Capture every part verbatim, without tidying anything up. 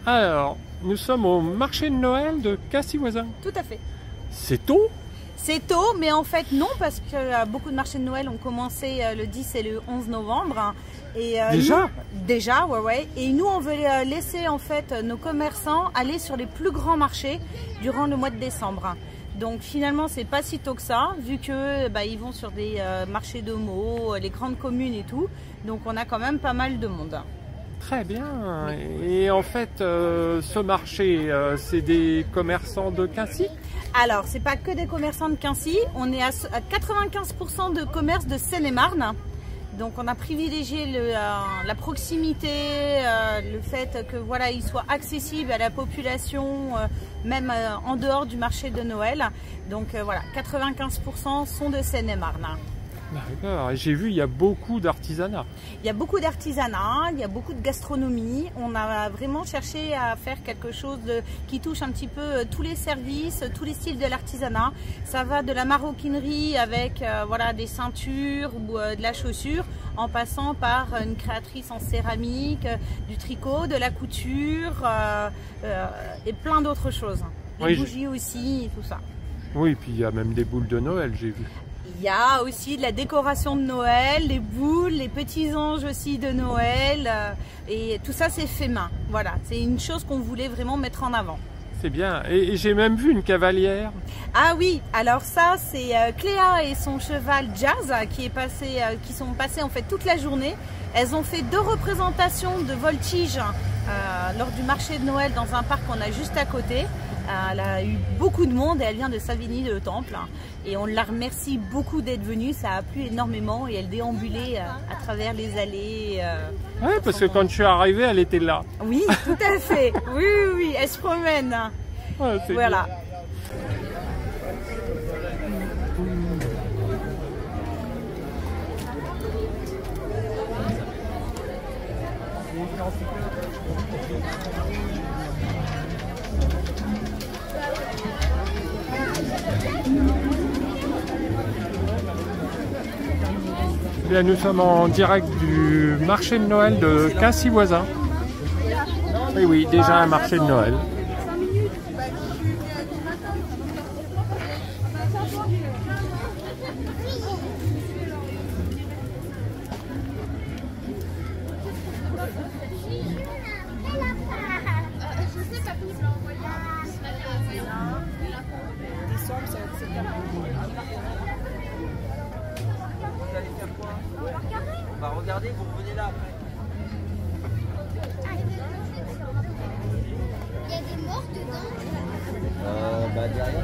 Alors, nous sommes au marché de Noël de Cassy-Voisin. Tout à fait. C'est tôt? C'est tôt, mais en fait non, parce que euh, beaucoup de marchés de Noël ont commencé euh, le dix et le onze novembre. Et, euh, Déjà nous, Déjà, ouais, ouais. Et nous, on veut euh, laisser en fait nos commerçants aller sur les plus grands marchés durant le mois de décembre. Donc finalement, c'est pas si tôt que ça, vu que bah, ils vont sur des euh, marchés de mots, les grandes communes et tout. Donc on a quand même pas mal de monde. Très bien. Et en fait, euh, ce marché, euh, c'est des commerçants de Quincy? Alors, c'est pas que des commerçants de Quincy, on est à quatre-vingt-quinze pour cent de commerce de Seine-et-Marne. Donc on a privilégié le, euh, la proximité, euh, le fait que voilà, il soit accessible à la population, euh, même euh, en dehors du marché de Noël. Donc euh, voilà, quatre-vingt-quinze pour cent sont de Seine-et-Marne. D'accord, et j'ai vu, il y a beaucoup d'artisanat. Il y a beaucoup d'artisanat, il y a beaucoup de gastronomie. On a vraiment cherché à faire quelque chose de, qui touche un petit peu tous les services, tous les styles de l'artisanat. Ça va de la maroquinerie avec euh, voilà, des ceintures ou euh, de la chaussure, en passant par une créatrice en céramique, euh, du tricot, de la couture euh, euh, et plein d'autres choses. Les oui, bougies aussi, tout ça. Oui, puis il y a même des boules de Noël, j'ai vu. Il y a aussi de la décoration de Noël, les boules, les petits anges aussi de Noël. Euh, et tout ça, c'est fait main. Voilà, c'est une chose qu'on voulait vraiment mettre en avant. C'est bien. Et, et j'ai même vu une cavalière. Ah oui, alors ça, c'est euh, Cléa et son cheval Jazz qui, est passé, euh, qui sont passés en fait toute la journée. Elles ont fait deux représentations de voltige euh, lors du marché de Noël dans un parc qu'on a juste à côté. Elle a eu beaucoup de monde et elle vient de Savigny-le-Temple. Et on la remercie beaucoup d'être venue, ça a plu énormément et elle déambulait à travers les allées. Euh, oui, parce que quand je suis arrivé, elle était là. Oui, tout à fait. Oui, oui, oui, elle se promène. Ouais, voilà. Bien. Bien, nous sommes en direct du marché de Noël de Cassy-Voisin. Oui, oui, déjà un marché de Noël. On va regarder, vous revenez là après. Il y a des morts dedans. Euh, bah derrière.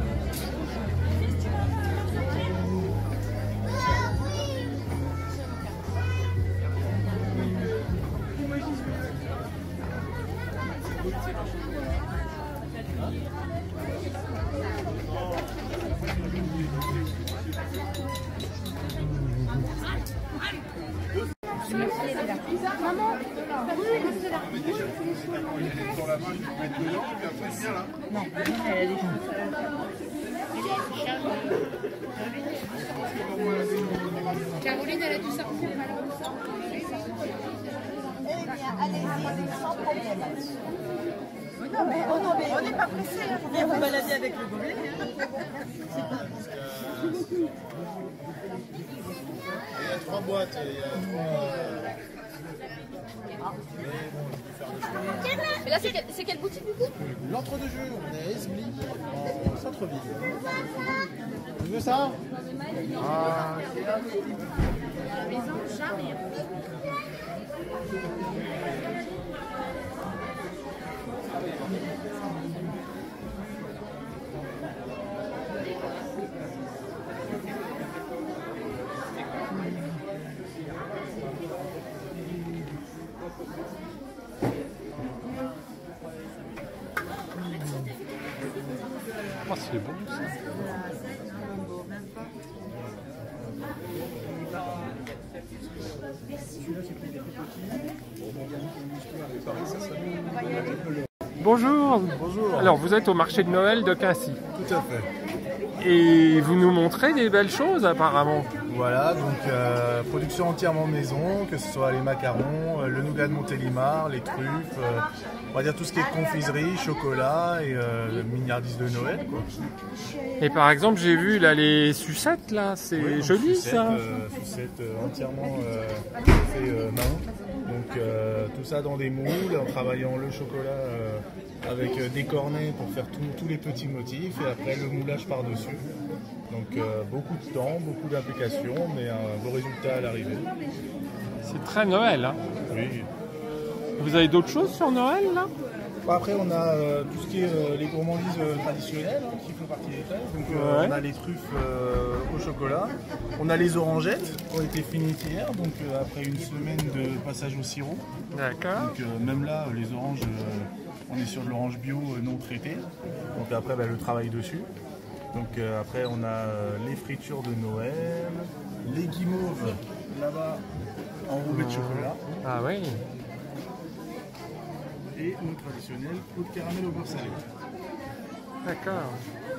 Maman, Non, elle a des choses. Caroline, elle a dû sortir malheureusement. Allez-y, sans problème. Non, mais on n'est pas pressé. On vient vous balader avec le gobelet. Il y a trois boîtes, il y a trois... Mais là, c'est quelle, quelle boutique du coup? L'entre-deux-jeux, on est à Esbly, en centre-ville. Tu veux ça? Ah, La maison, jamais. Oh, c'est bon ça. Bonjour. Bonjour. Alors, vous êtes au marché de Noël de Quincy. Tout à fait. Et vous nous montrez des belles choses apparemment. Voilà, donc euh, production entièrement maison, que ce soit les macarons, euh, le nougat de Montélimar, les truffes, euh, on va dire tout ce qui est confiserie, chocolat et euh, mignardise de Noël, quoi. Et par exemple, j'ai vu là les sucettes, là, c'est Oui, joli sucettes, ça. Euh, sucettes euh, entièrement euh, fait euh, main. Donc euh, tout ça dans des moules, en travaillant le chocolat euh, avec euh, des cornets pour faire tout- tous les petits motifs et après le moulage par-dessus. Donc euh, beaucoup de temps, beaucoup d'implications, mais un beau résultat à l'arrivée. C'est très Noël. Hein. Oui. Vous avez d'autres choses sur Noël là? Bon, après on a euh, tout ce qui est euh, les gourmandises euh, traditionnelles hein, qui font partie des fêtes. Donc euh, Ouais. on a les truffes euh, au chocolat, on a les orangettes qui ont été finies hier, donc euh, après une semaine de passage au sirop. D'accord. Donc euh, même là, euh, les oranges, euh, on est sur de l'orange bio euh, non traitée. Donc après, bah, le travail dessus. Donc euh, après, on a euh, les fritures de Noël, les guimauves là-bas enrobées de chocolat Ah oui. et nos traditionnels pots de caramel au beurre salé. D'accord.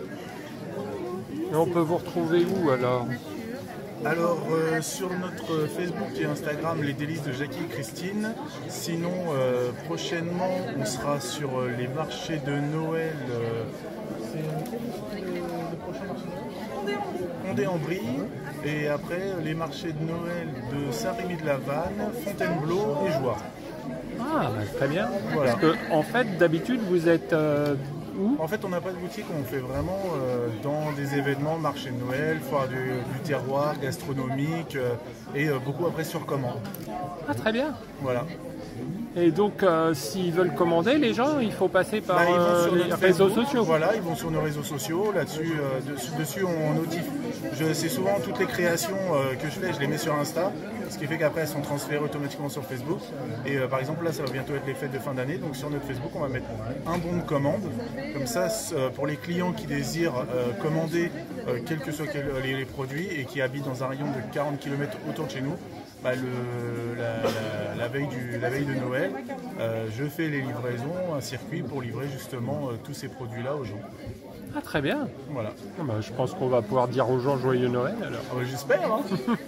Et on peut vous retrouver où alors? Alors euh, sur notre Facebook et Instagram, les délices de Jackie et Christine. Sinon, euh, prochainement, on sera sur euh, les marchés de Noël. euh, C'est lequel, le, le prochain marché de Noël? Condé-en-Brie. Et après, euh, les marchés de Noël de Saint-Rémy-de-la-Vanne, Fontainebleau et Jouarre. Ah, bah, très bien. Voilà. Parce que en fait, d'habitude, vous êtes euh, où? En fait, on n'a pas de boutique, on fait vraiment euh, dans des événements, marché de Noël, foire du, du terroir, gastronomique euh, et euh, beaucoup après sur commande. Ah, très bien. Voilà. Et donc, euh, s'ils veulent commander, les gens, il faut passer par Bah, ils vont euh, sur les notre réseaux Facebook. sociaux. Voilà, ils vont sur nos réseaux sociaux. Là-dessus, euh, dessus, dessus, on notifie. Je sais souvent toutes les créations euh, que je fais, je les mets sur Insta, ce qui fait qu'après elles sont transférées automatiquement sur Facebook. Et euh, par exemple, là, ça va bientôt être les fêtes de fin d'année, donc sur notre Facebook, on va mettre un bon de commande. Comme ça, euh, pour les clients qui désirent euh, commander euh, quels que soient quels- les, les produits et qui habitent dans un rayon de quarante kilomètres autour de chez nous, bah, le- la, la- la veille du, la veille de Noël, euh, je fais les livraisons, un circuit pour livrer justement euh, tous ces produits-là aux gens. Ah, très bien. Voilà. Ah, bah, je pense qu'on va pouvoir dire aux gens joyeux Noël alors. Ah ouais, j'espère. Hein.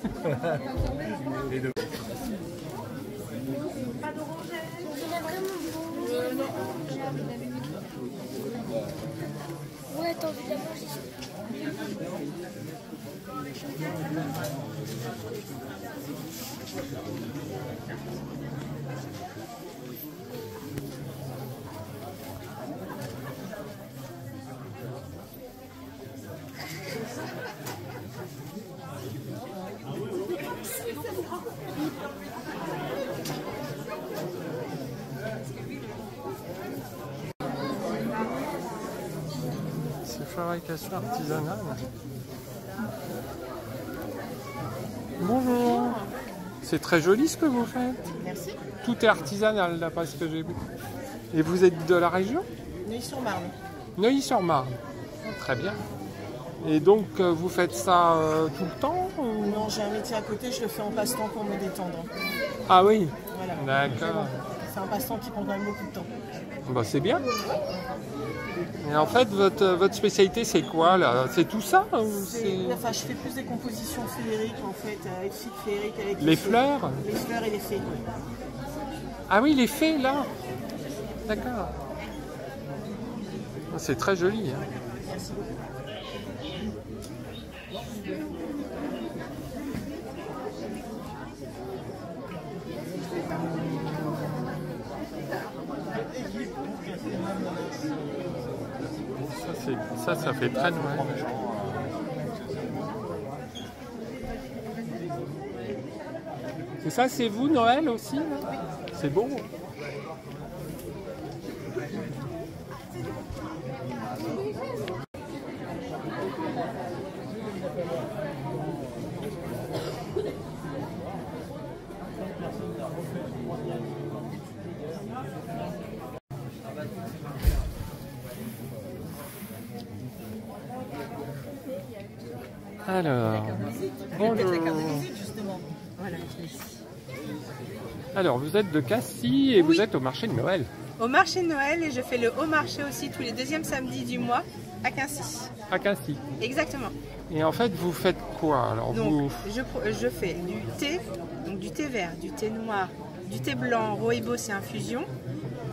Et de- Ouais, t'as envie de la manger. C'est fabrication artisanale. Bonjour. C'est très joli ce que vous faites. Merci. Tout est artisanal d'après ce que j'ai vu. Et vous êtes de la région? Neuilly-sur-Marne. Neuilly-sur-Marne. Très bien. Et donc euh, vous faites ça euh, tout le temps ou... Non, j'ai un métier à côté, je le fais en passe-temps pour me détendre. Ah oui. Voilà. D'accord. C'est un passe-temps qui prend quand même beaucoup de temps. Bah, c'est bien. Et en fait, votre, votre spécialité, c'est quoi là? C'est tout ça ou C'est- c'est Enfin, je fais plus des compositions féeriques en fait, avec cycle féerique, avec les fées. fleurs? Les fleurs et les fées. Ah oui, les fées là. D'accord. Ah, c'est très joli. Hein. Merci beaucoup. Ça, c'est- ça, ça fait très Noël. Et ça, c'est vous, Noël aussi là? C'est beau. Alors, bonjour. Voilà. Alors, vous êtes de Cassis et vous êtes au marché de Noël. Au marché de Noël et je fais le haut marché aussi tous les deuxièmes samedis du mois à Quincy. À Cassis. Exactement. Et en fait, vous faites quoi? Alors, Donc vous... je, pro- je fais du thé, donc du thé vert, du thé noir, du thé blanc, rooibos et infusion.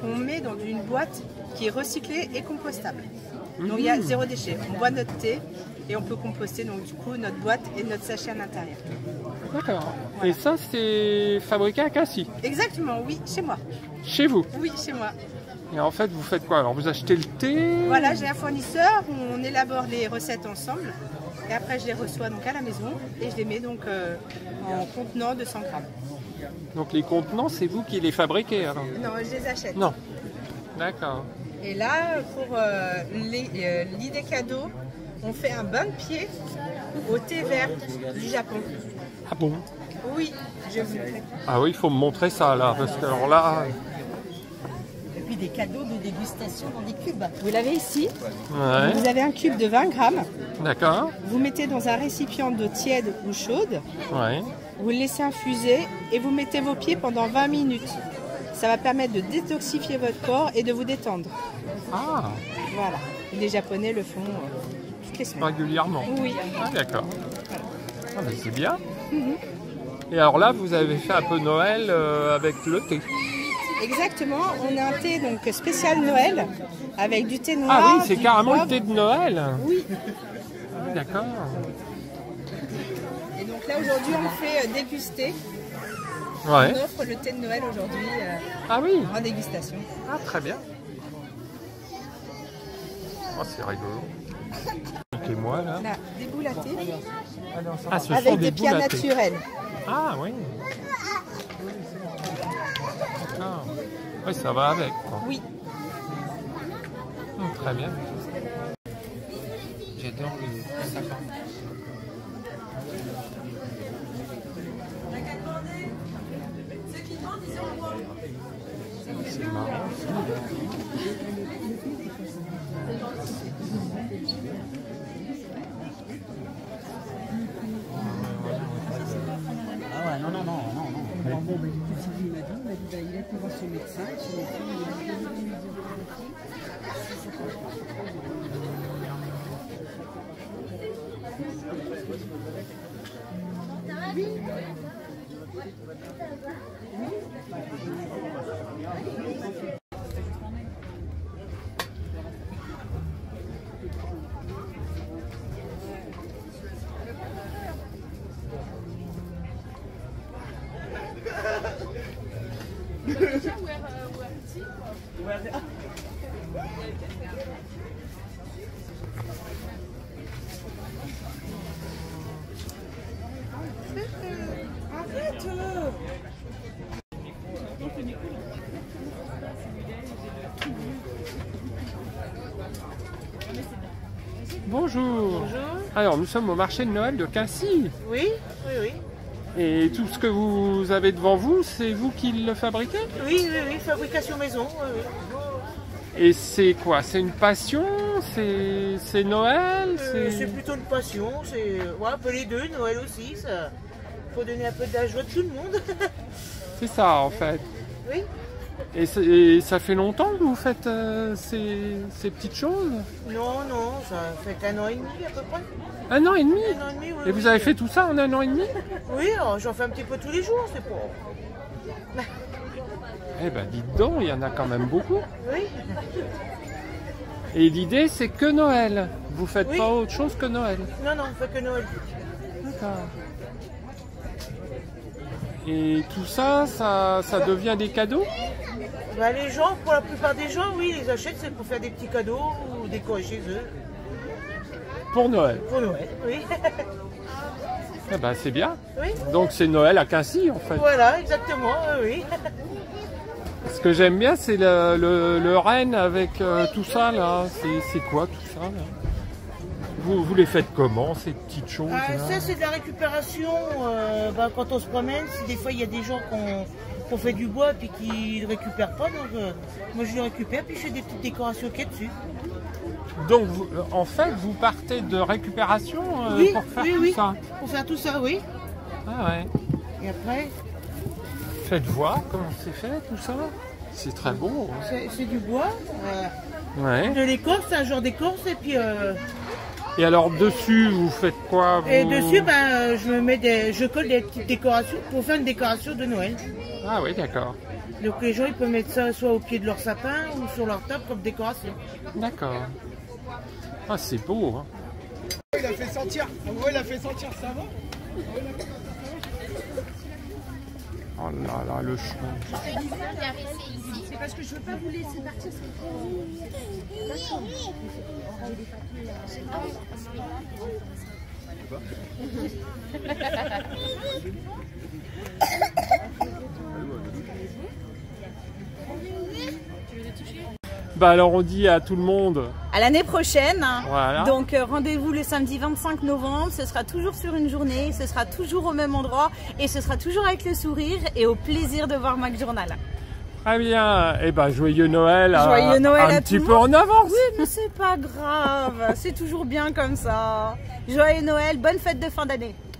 qu'on met dans une boîte qui est recyclée et compostable. Donc il y a zéro déchet. On boit notre thé et on peut composter donc du coup notre boîte et notre sachet à l'intérieur. D'accord. Voilà. Et ça, c'est fabriqué à Cassis? Exactement, oui, chez moi. Chez vous? Oui, chez moi. Et en fait, vous faites quoi? Alors, vous achetez le thé? Voilà, j'ai un fournisseur, on élabore les recettes ensemble. Et après, je les reçois donc à la maison et je les mets donc euh, en contenant de cent grammes. Donc les contenants, c'est vous qui les fabriquez alors? Non, je les achète. Non. D'accord. Et là, pour euh, euh, l'idée cadeau, on fait un bain de pied au thé vert du Japon. Ah bon? Oui, je vous le fais. Ah oui, il faut me montrer ça là, parce que alors là... Et puis des cadeaux de dégustation dans des cubes. Vous l'avez ici. Ouais. Vous avez un cube de vingt grammes. D'accord. Vous mettez dans un récipient d'eau tiède ou chaude. Ouais. Vous le laissez infuser et vous mettez vos pieds pendant vingt minutes. Ça va permettre de détoxifier votre corps et de vous détendre. Ah. Voilà. Et les Japonais le font euh, toutes les semaines. Régulièrement? Oui. Ah d'accord. Ah mais c'est bien. Mm-hmm. Et alors là, vous avez fait un peu Noël euh, avec le thé. Exactement. On a un thé donc spécial Noël avec du thé noir. Ah oui, c'est carrément poivre. le thé de Noël. Oui. Ah, d'accord. Et donc là aujourd'hui, on fait euh, déguster. Ouais. On offre le thé de Noël aujourd'hui euh, ah oui. en dégustation. Ah très bien. Oh, c'est rigolo. Et moi là. Là, des boules à thé Ah, ce avec sont des, des pierres boules à thé. naturelles. Ah oui. Ah. Oui, ça va avec. Quoi. Oui. Hum, très bien. J'adore les sapins. C'est marrant. Ah ouais, non, non, non, non, non. Bon, bah, du coup, Sylvie m'a dit, il m'a dit, bah, il a été voir son médecin, et son médecin, il a dit, il a Bonjour. Bonjour. Alors, nous sommes au marché de Noël de Cassis. Oui, oui, oui. Et tout ce que vous avez devant vous, c'est vous qui le fabriquez? Oui, oui, oui, fabrication maison. Oui, oui. Et c'est quoi? C'est une passion? C'est c'est Noël? Euh, c'est plutôt une passion. C'est ouais, un peu les deux, Noël aussi. Ça faut donner un peu de la joie de tout le monde. C'est ça en fait. Oui. Et, et ça fait longtemps que vous faites euh, ces, ces petites choses? Non, non, ça fait un an et demi à peu près. Un an et demi? Un an et demi, oui. Et vous oui. avez fait tout ça en un an et demi? Oui, alors j'en fais un petit peu tous les jours, c'est pas. Eh ben dites donc, il y en a quand même beaucoup. Oui. Et l'idée c'est que Noël. Vous faites Oui. pas autre chose que Noël. Non, non, on fait que Noël. D'accord. Et tout ça, ça, ça devient des cadeaux? Bah, les gens, pour la plupart des gens, oui, ils achètent, c'est pour faire des petits cadeaux ou décorer chez eux. Pour Noël. Pour Noël, oui. Eh ben c'est bien. Oui. Donc c'est Noël à Cassis en fait. Voilà, exactement, oui. Ce que j'aime bien, c'est le, le, le renne avec euh, tout ça là. C'est quoi tout ça là? Vous, vous les faites comment ces petites choses Ah, là? ça, c'est de la récupération. Euh, bah, quand on se promène, si des fois il y a des gens qui ont, qui ont fait du bois et qui ne récupèrent pas, donc euh, moi je les récupère puis je fais des petites décorations qu'il y a dessus. Donc vous, en fait, vous partez de récupération euh, Oui, pour faire oui, tout oui. ça? Pour faire tout ça, oui. Ah ouais. Et après, Faites voir comment c'est fait tout ça. C'est très beau. Hein. c'est c'est du bois, euh, Ouais. de l'écorce, c'est un genre d'écorce, et puis euh, Et alors dessus, vous faites quoi vous... Et dessus, ben, euh, je me mets des, je colle des petites décorations pour faire une décoration de Noël. Ah oui, d'accord. Donc les gens ils peuvent mettre ça soit au pied de leur sapin ou sur leur table comme décoration. D'accord. Ah, c'est beau, hein. Il a fait sentir, en gros il a fait sentir, ça va. Oh là là, le chou. C'est parce que je veux pas vous laisser partir. Bah alors on dit à tout le monde. À l'année prochaine. Voilà. Donc euh, rendez-vous le samedi vingt-cinq novembre. Ce sera toujours sur une journée, ce sera toujours au même endroit et ce sera toujours avec le sourire et au plaisir de voir Mac Journal. Très bien. Et ben joyeux Noël. Joyeux à, Noël un à petit tout peu le en monde. avance. Oui, mais c'est pas grave. C'est toujours bien comme ça. Joyeux Noël, bonne fête de fin d'année.